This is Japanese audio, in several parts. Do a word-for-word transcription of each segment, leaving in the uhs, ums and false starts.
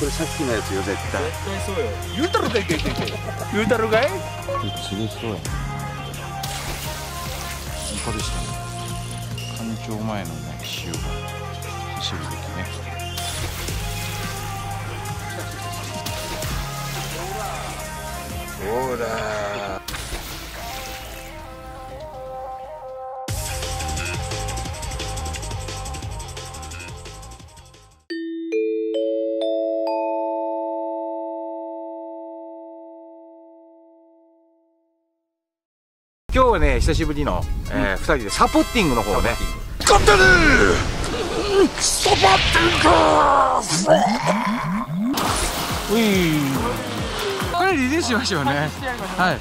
これさっきのやつよ、絶対。 絶対そうよ。言うたろかいけいけいけ。言うたろかい。 釣れそうやな。 スイカでしたね。干潮前のね、潮が走る時ね。 ほら。 今日はね、久しぶりの、えー、ふたりでサポッティングの方をね。 勝ったねー。サポッティング。 うい。これリリースしましょうね。はい。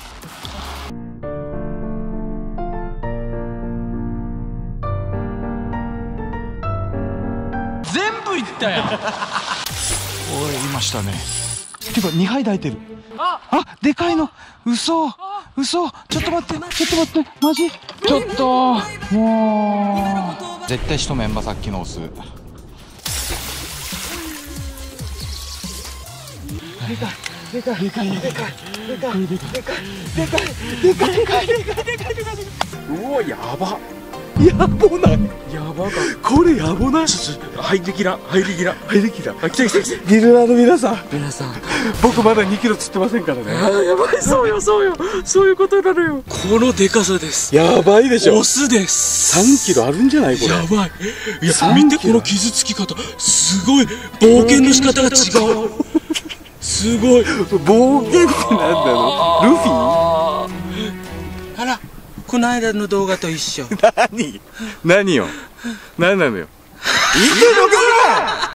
全部いったやん。おい、いましたね。てかにはい抱いてる。あ、あ、でかいの。嘘。嘘。ちょっと待って。ちょっと待って。マジ。ちょっと。もう。絶対一メンバーさっきのオス。でかい。でかい。でかい。でかい。でかい。でかい。でかい。でかい。でかい。でかい。でかい。でかい。でかい。うわ、やば。やぼない。やばか。これやぼない。 入りきらん、入りきらん、入りきらん。 あ、来た来た来た。ギルナーの皆さん。 皆さん。 僕まだにキロ釣ってませんからね。 あー、やばい、そうよ、そうよ。そういうことなのよ。このでかさです。 やばいでしょ。 オスです。 さんキロあるんじゃないこれ。 やばい。いや、見てこの傷つき方。すごい。冒険の仕方が違う。すごい。 冒険ってなんだろう。ルフィ？ あら、この間の動画と一緒。 何？何よ。何なのよ。見てろか！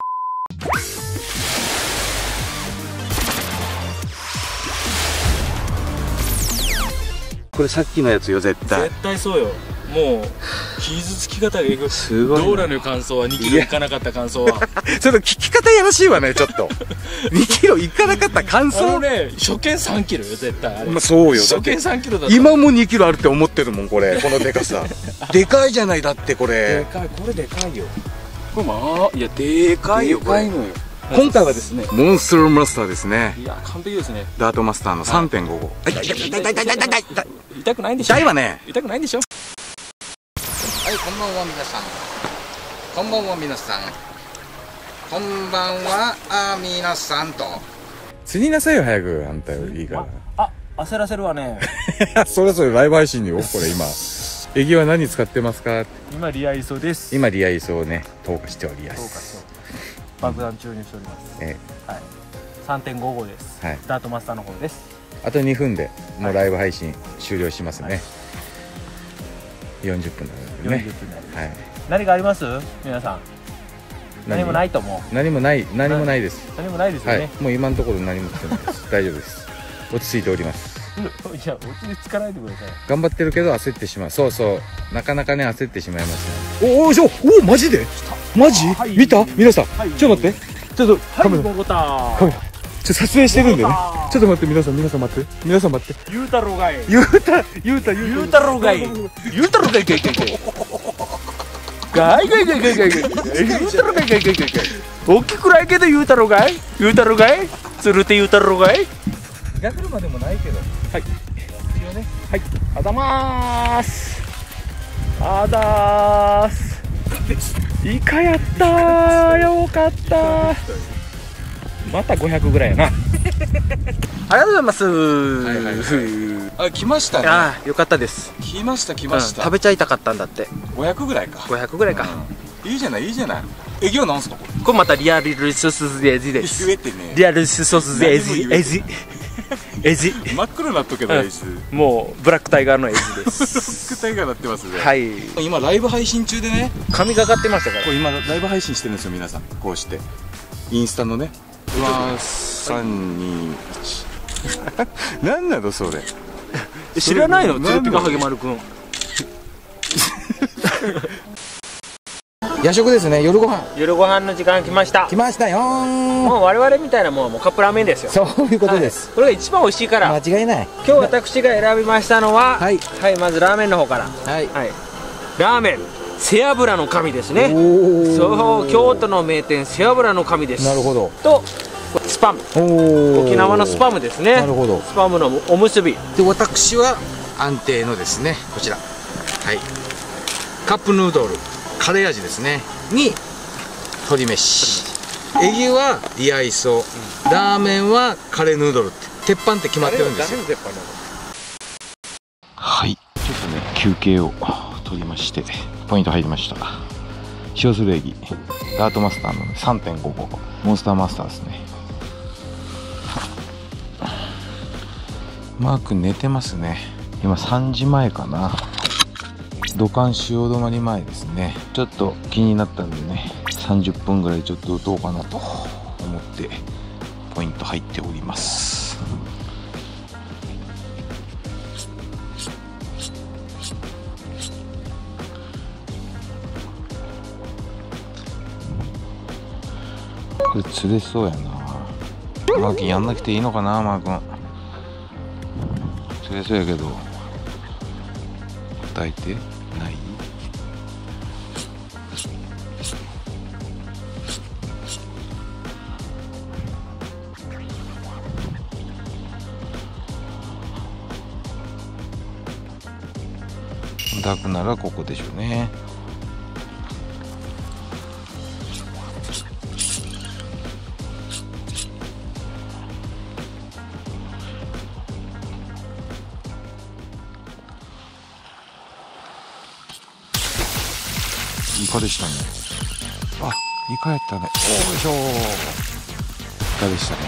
これさっきのやつよ、絶対。 絶対そうよ。もう傷つき方がえぐい。 すごいな。 どうなのよ、感想は。にキロいかなかった感想は。 その聞き方やらしいわね、ちょっと。にキロいかなかった感あの想。 ね、初見さんキロよ、絶対あれ。 まあそうよ。 初見さんキロだった。 今もにキロあるって思ってるもん、これ。このでかさ。でかいじゃない、だってこれ。 でかい、これでかいよ。これまあ、いや、でかいよ、これ。 でかいのよ。今回はですね、モンスターマスターですね。 いや、完璧ですね。 ダートマスターの さんてんごご。痛い痛い痛い痛い痛い痛い痛い痛い。 痛くないんでしょ。 痛いわね。 痛くないんでしょ。 はい、こんばんは皆さん。こんばんは皆さん。こんばんはあ皆さんと。 釣りなさいよ、早く。あんたよりいいかあ、焦らせるわね。 ら。それぞれライブ配信によ、これ今。エギは何使ってますか？ 今リアイソです。 今リアイソをね、投下しておりまどうかす。 爆弾注入しております。 えはい。さんてんごごです。 はい。 ダートマスターの方です。 あとにふんでもうライブ配信終了しますね。よんじゅっぷんなのでね。 よんじゅっぷんになります。 はい。 何かあります？皆さん。何もないと思う。 何もない何もないです。 何もないですよはいね。。 もう今のところ何も来てないです。大丈夫です。落ち着いております。 いや、落ち着かないでください。 頑張ってるけど焦ってしまう。そうそう。なかなかね焦ってしまいますね。おお、おお、マジで？マジ？見た？皆さん。ちょっと待って。ちょっとカメラ。 ボコタカメラ。ちょっと撮影してるんでね。ちょっと待って皆さん皆さん待って皆さん待って。 言うたろがい。 ゆうたゆうた言うたろがい。言うたろがいけいけいけ。がいがいがいがいがいがい。言うたろがいがいがいがい。大きくないけど言うたろがい。言うたろがい。つるて言うたろがい。 ガクルまでもないけど。 はい。一応ね。はい。あざまーす。あざーす。イカやったー。よかったー。またごひゃくぐらいやな。ありがとうございます。 はいはいはい。あ、来ましたね。 ああ、よかったです。 来ました来ました。 食べちゃいたかったんだって。 ごひゃくぐらいか。 ごひゃくぐらいか。 いいじゃないいいじゃない。えぎはなんすかこれ。 これまたリアルソースエジです。 言えてね。 リアルソースエジエジエジ。 真っ黒なっとけどエジ。 もうブラックタイガーのエジです。 副体がなってますね。 はい。 今ライブ配信中でね。 神がかってましたから。 これ今ライブ配信してるんですよ皆さん。こうしてインスタのね。うわさんにいち。何なのそれ。 知らないの？ツルピカハゲマルくん。 夜食ですね、夜ご飯。 夜ご飯の時間来ました。 来ましたよー。 もう我々みたいなもんはもうカップラーメンですよ。 そういうことです。 これが一番美味しいから。 間違いない。 今日私が選びましたのは、 はいはいまずラーメンの方から。 はい。 はい。ラーメン背脂の神ですね。 おー。 そう京都の名店背脂の神です。 なるほど。 とスパム、 お沖縄のスパムですね。 なるほど。 スパムのおむすび。 で私は安定のですね、こちら、はい、カップヌードルカレー味ですねに鶏飯、エギはリアイソ、ラーメンはカレーヌードルって鉄板って決まってるんですよ。 はい、ちょっとね休憩を取りましてポイント入りました。塩するエギダートマスターの、ね、さんてんごご モンスターマスターですね。マー君寝てますね。今さんじまえかな。土管潮止まり前ですね。ちょっと気になったんでね、さんじゅっぷんぐらいちょっと打とうかなと思ってポイント入っております。これ釣れそうやな。マー君やんなくていいのかな。マー君釣れそうやけど答えてない。抱くならここでしょうね。イカでしたね。あ、イカやったね。おいしょー。イカでしたね。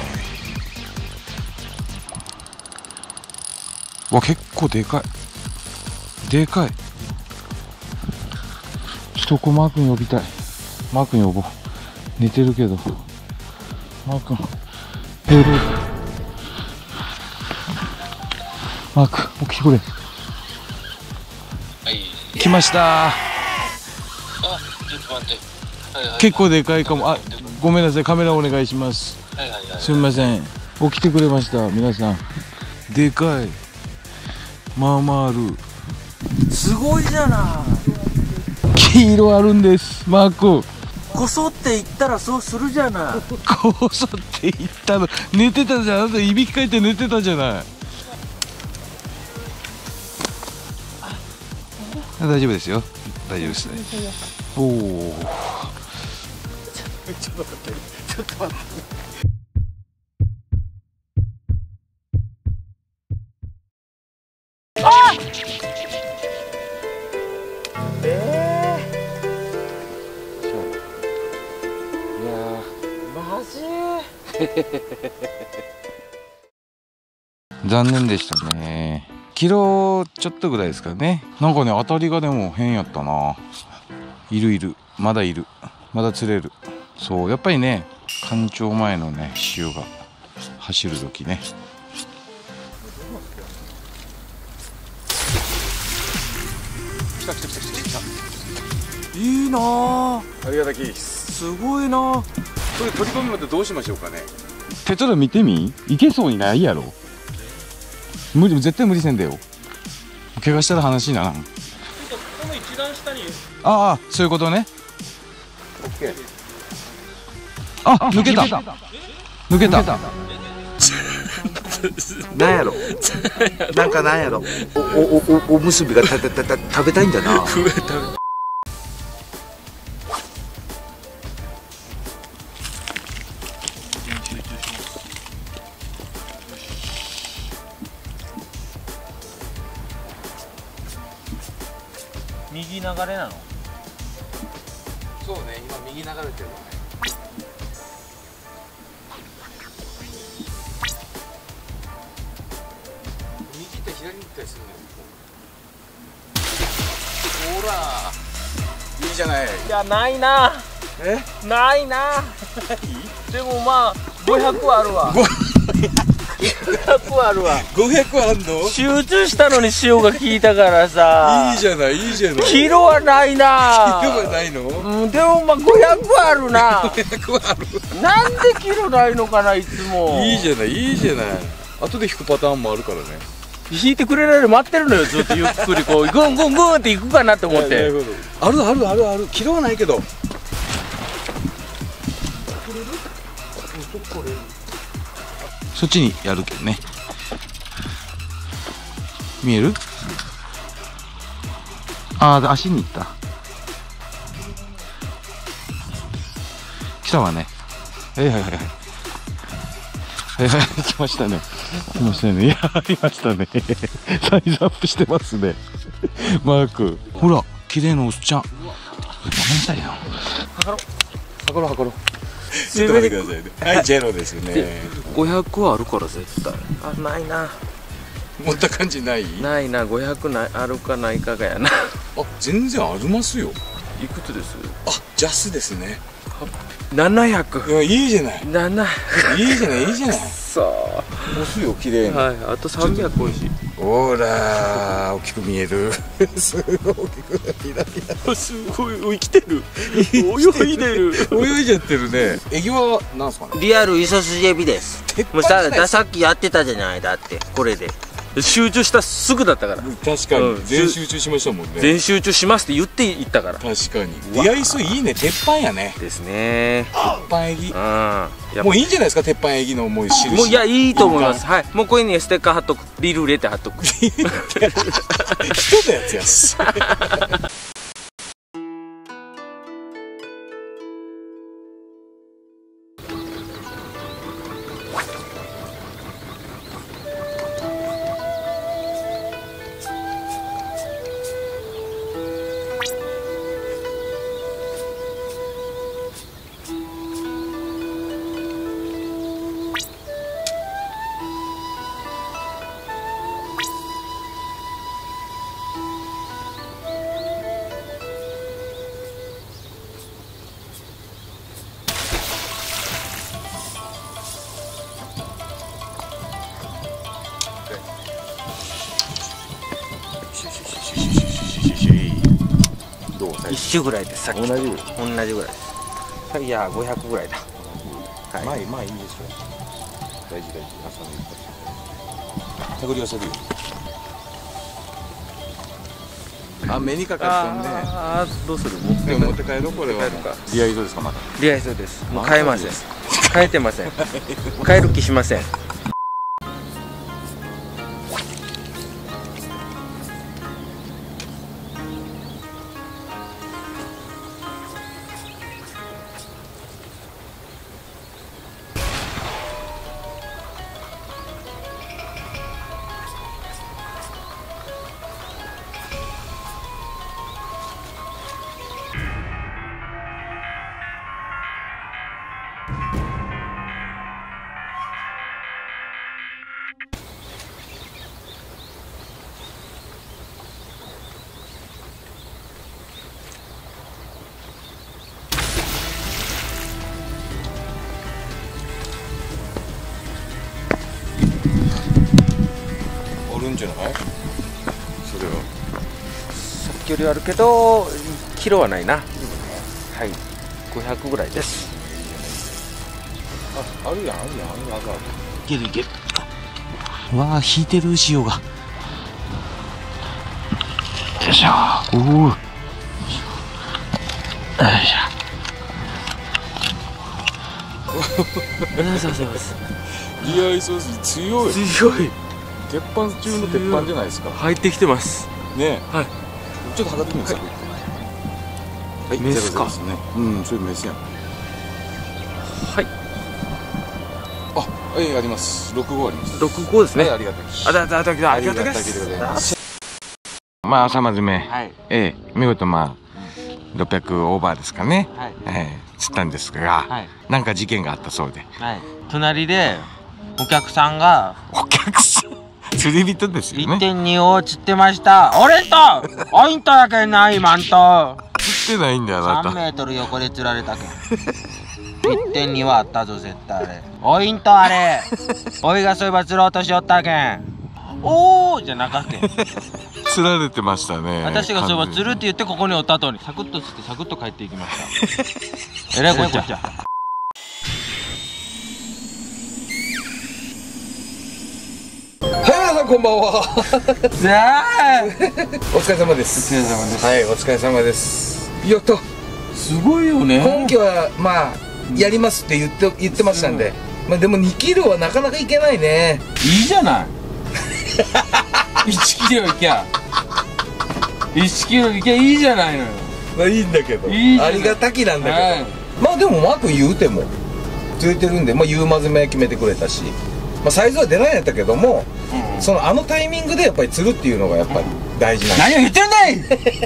わ、結構でかい。でかい。ちょっとこうマー君呼びたい。マー君呼ぼう。寝てるけど。マー君。ヘロ。マー君、起きてくれ。はい。来ましたー。結構でかいかも。あ、ごめんなさい、カメラお願いします。すみません、起きてくれました。皆さんでかい、まあまあある。 すごいじゃない。 黄色あるんです。マークこそって言ったらそうするじゃない。 こそって言ったの。寝てたじゃん。あなたいびきかいて寝てたじゃない。大丈夫ですよ。大丈夫ですね。おお。ちょっと待って、ちょっと待って。あ！ええー。いやー、マジ？残念でしたね。キロちょっとぐらいですかね。なんかね、当たりがでも変やったな。いるいる、まだいる、まだ釣れる。そう、やっぱりね、干潮前のね潮が走る時ね。来た来た来た来た来た。 いいなあ。 ありがたきです。 すごいなあ。 これ取り込みまでどうしましょうかね。手ちょっと見てみ。いけそうにないやろ。無理、絶対無理せんでよ。怪我したら話にならん。この一段下に。 ああ、そういうことね。オッケー。あ、抜けた。抜けた。 なんやろ。なんかなんやろ。おおおおむすびがたたたた食べたいんだな。右流れなの？ そうね、今右流れてるね。右行ったり左に行ったりするのよ。ほら、いいじゃない。 いや、ないな。 え？ ないな。でもまあごひゃくあるわ。ごひゃくあるわ。 ごひゃくあんの？ 集中したのに塩が効いたからさ。 いいじゃない、いいじゃない。 キロはないな。 キロはないの？ うん、でもまあごひゃくあるな。 ごひゃくある。 なんでキロないのかな、いつも。 いいじゃない、いいじゃない。後で引くパターンもあるからね。 引いてくれないで待ってるのよ、ずっとゆっくりこうグングングンって行くかなって思って。 あるあるあるある。キロはないけど。 そっちにやるけどね。見える？ああ、足に行った。来たわね。はいはいはいはい。はいはい、来ましたね。来ましたね。いや、ありましたね。サイズアップしてますね。マーク。ほら、綺麗なおっちゃん。ごめんなさいよ。 測ろう。測ろう測ろう。 ちょっと待ってくださいね。はい、ジェロですよね。 ごひゃくはあるから絶対。あ、ないな。 持った感じない？ ないな。ごひゃくないあるかないかがやな。 あ、全然ありますよ。 いくつです？ あ、ジャスですね。 ななひゃく。 いや、いいじゃない。 なな。 いいじゃない、いいじゃない。 さあ。 押すよ、綺麗に。 はい、あとさんびゃく欲しい。 ほら、大きく見える。すごい大きく見える。 すごい生きてる。泳いでる。 泳いじゃってるね。エギはなんすかね。 リアルイソスジエビです。 鉄板もうさじゃないですか。 さっきやってたじゃない、だってこれで集中したすぐだったから。 確かうんに全集中しましたもんね。 全集中しますって言っていったから。 確かに。リアイソいいね。鉄板やね。 ですね。 鉄板エギ。 うん。やっもういいんじゃないですか、鉄板エギのもう印。 もういやいいと思います。はい。もうこれにステッカー貼っとく。リルレって貼っとく。 人のやつやし。 一種ぐらいです。さっきと同じぐらい。 同じぐらいです。さいやごひゃくぐらいだ。はい。 まあまあいいでしょう。大事大事。朝の一発。手繰り寄せるよ。あ、目にかかったんで。 ああ、どうする？持ってでも持って帰ろう、これは。 帰るか。 リアイソですか、まだ。 リアイソです。もう変えません。変えてません。変える気しません。 おるんじゃない？それは。 さっきよりはあるけどキロはないな。はい。ごひゃくぐらいです。 あ、あるやん、あるやん、あるやん、あるやん。 いけるいける。わあ、引いてる潮が。よいしょ。おお。よいしょ。 そうそうです。 リアイソース強い。 強い。 鉄板中の鉄板じゃないですか。 入ってきてます。 ねえ。 はい。 ちょっと測ってみますか。はい。 メスかゼロゼロですね。うん、それメスやん。 はい。 あ、はい、あります。六号あります。 六号ですね。 はい、ありがたい。 あ、だだだだありがたいでございます。まあ朝まずめ、 はい。 ええ、見事まあろっぴゃくオーバーですかね。 はい。 ええ、釣ったんですが、 はい。 なんか事件があったそうで。 はい。隣でお客さんがお客さん、釣り人ですよいっね。 てんにを釣ってました。俺とポイントやけんな、今んと。 釣ってないんだよ、あなさんた。 メートル横で釣られたけん。いってんにはあったぞ、絶対あれ。ポイントあれ。おいがそういえば釣ろうとしよったけん。おーじゃなかけん。 釣られてましたね。 私がそういえば釣るって言ってここにおった後にサクッと釣ってサクッと帰っていきました。えらいこっちゃ。 はい、皆さんこんばんは。 さあお疲れ様です。 お疲れ様です。 はい、お疲れ様です。やった。 すごいよね。 今期はまあやりますって言って言ってましたんで、 まあでもにキロはなかなかいけないね。 いいじゃないいちキロいきゃいちキロいきゃいいじゃないのよ。 まあいいんだけど、 いいじゃないありがたきなんだけど、 はい、 まあでもマー君言うても釣れてるんで、まあ夕間詰め決めてくれたし、まあサイズは出ないんやったけども、 うん、 そのあのタイミングでやっぱり釣るっていうのがやっぱり大事なん何を言ってるんだい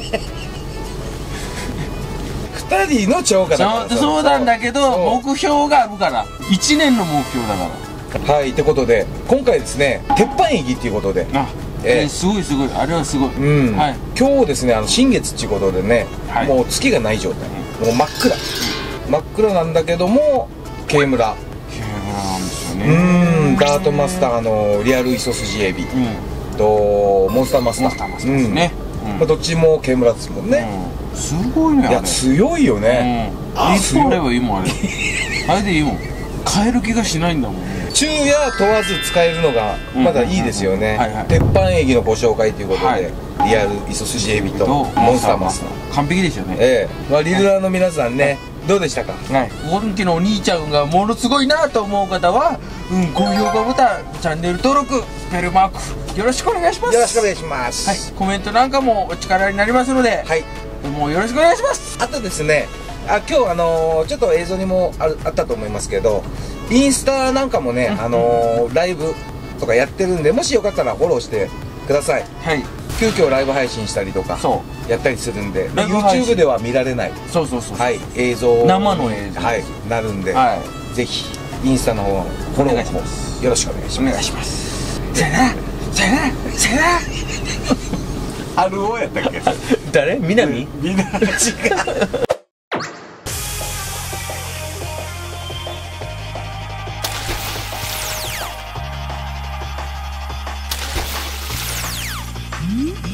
ふたりの超過だからそうそうなんだけど、 そう目標があるからいちねんの目標だかはい、ってことで今回ですね、鉄板エギっていうことで、 ら。あ、 えええーすごいすごい、あれはすごい。 うん、 はい、 今日ですね、あの新月っていうことでね、 はいもう月がない状態、もう真っ暗、真っ暗なんだけども、K村、 ケーブラなんですようね。 ーん、ダートマスターのリアルイソスジエビうん、 とモンスターマスター、 モンスターマスターですね。うんまあ、どっちも K村ですもんね、 うん、すごいね、あれ。 いや強いよね、 うん、一本あれ強いばいいもん、あれ。あれでいいもん。変える気がしないんだもんね。 昼夜問わず使えるのがまだいいですよね、 うんうんうんはいはい鉄板エギのご紹介ということで、 はいリアルイソスジエビととモンスターマスター、 完璧でしたね。 ええ、まあ、リルラーの皆さんね、どうでしたか？ はい、本気のお兄ちゃんがものすごいなと思う方は、うん、高評価ボタン、チャンネル登録、ベルマークよろしくお願いします。 よろしくお願いします。 はい、コメントなんかもお力になりますので、 はい、 もうよろしくお願いします。 あとですね、あ今日あのーちょっと映像にもあるあったと思いますけど、インスタなんかもね、あのーライブとかやってるんで、もしよかったらフォローしてください。 はい、 急遽ライブ配信したりとかそやったりするんで、 ライブ配信 YouTube では見られない、 う、そうそうそうそう。 はい、映像生の映像はいなるんで、 はぜひインスタの方フォロお願いーもしますよろしくお願いしい、おます。 願いします。さよなら、さよなら、さよなら。 アルオやったっけ？ 誰？南？ みんな違う。 Mm-hmm.